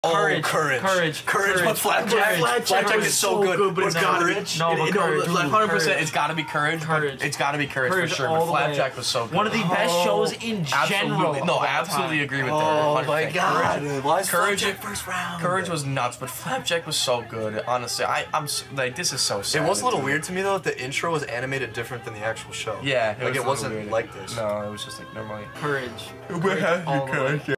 Courage. Courage. But Flapjack. Flapjack is so good, but it's Courage. No, but Courage. 100%. It's gotta be Courage. It's gotta be Courage for sure. But Flapjack was so good. One of the best shows in general. No, absolutely agree with that. Oh my god. Why is Flapjack first round? Courage was nuts, but Flapjack was so good. Honestly, I'm like, this is so sad. It was a little weird to me though that the intro was animated different than the actual show. Yeah, it wasn't like this. No, it was just like normally. Courage. Courage.